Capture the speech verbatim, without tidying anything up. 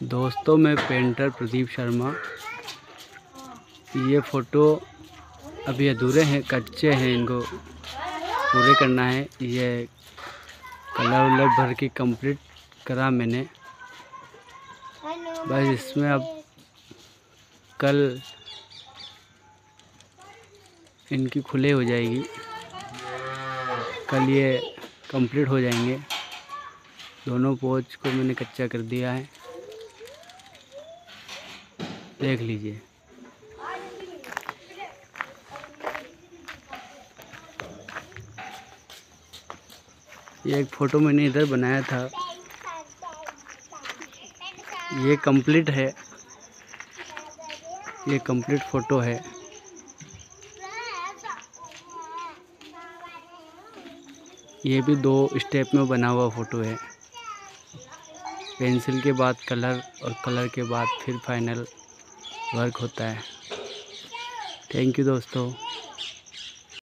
दोस्तों, मैं पेंटर प्रदीप शर्मा। ये फ़ोटो अभी अधूरे हैं, कच्चे हैं, इनको पूरे करना है। ये कलर वलर भर के कंप्लीट करा मैंने, बस इसमें अब कल इनकी खुले हो जाएगी। कल ये कंप्लीट हो जाएंगे। दोनों पोच को मैंने कच्चा कर दिया है, देख लीजिए। ये एक फ़ोटो मैंने इधर बनाया था, ये कंप्लीट है। ये कंप्लीट फ़ोटो है। ये भी दो स्टेप में बना हुआ फ़ोटो है। पेंसिल के बाद कलर और कलर के बाद फिर फाइनल वर्क होता है। थैंक यू दोस्तों।